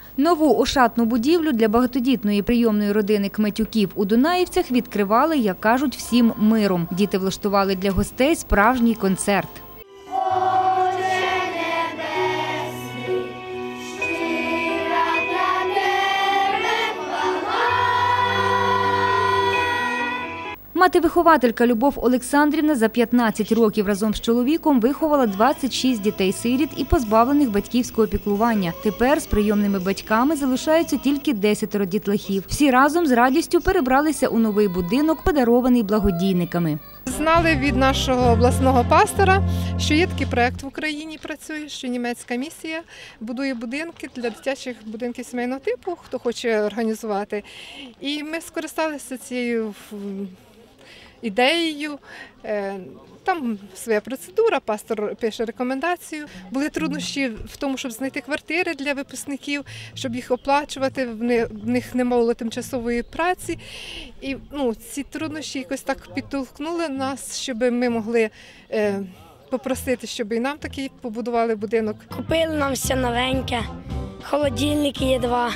Нову ошатну будівлю для багатодітної прийомної родини Кметюків у Дунаївцях відкривали, як кажуть, всім миром. Діти влаштували для гостей справжній концерт. Мати-вихователька Любов Олександрівна за 15 років разом з чоловіком виховала 26 дітей-сиріт і позбавлених батьківського піклування. Тепер з прийомними батьками залишаються тільки 10 дітлахів. Всі разом з радістю перебралися у новий будинок, подарований благодійниками. Знали від нашого обласного пастора, що є такий проєкт в Україні, працює, що німецька місія будує будинки для дитячих будинків сімейного типу, хто хоче організувати. І ми скористалися цією ідеєю. Там своя процедура, пастор пише рекомендацію. Були труднощі в тому, щоб знайти квартири для випускників, щоб їх оплачувати, в них не було тимчасової праці. І ці труднощі якось так підтолкнули нас, щоб ми могли попросити, щоб і нам такий побудували будинок. Купили нам все новеньке, холодильники є 2,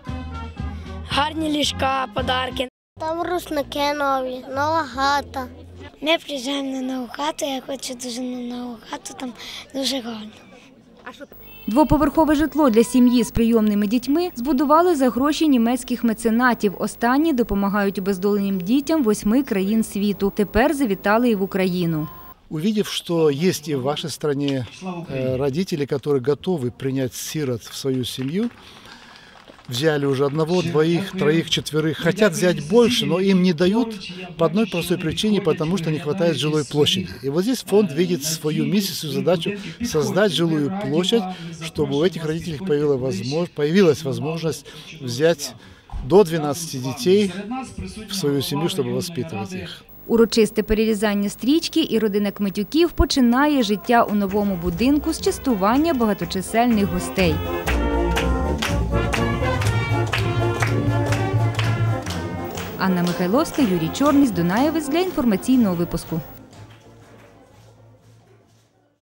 гарні ліжка, подарки. Там русники нові, нова хата. Ми приїжджаємо на нову хату, я хочу дуже на нову хату, там дуже гарно. Двоповерхове житло для сім'ї з прийомними дітьми збудували за гроші німецьких меценатів. Останні допомагають обездоленим дітям 8 країн світу. Тепер завітали і в Україну. Увидев, что есть и в вашей стране родители, которые готовы принять сирот в свою семью, взяли уже 1, 2, 3, 4, хотят взять больше, но им не дают по одной простой причине, потому что не хватает жилой площади. И вот здесь фонд видит свою миссию, свою задачу создать жилую площадь, чтобы у этих родителей появилась возможность взять до 12 детей в свою семью, чтобы воспитывать их. Урочисте перерізання стрічки і родина Кметюків починає життя у новому будинку з частування багаточисельних гостей. Анна Михайловська, Юрій Чорний з Дунаєвець для інформаційного випуску.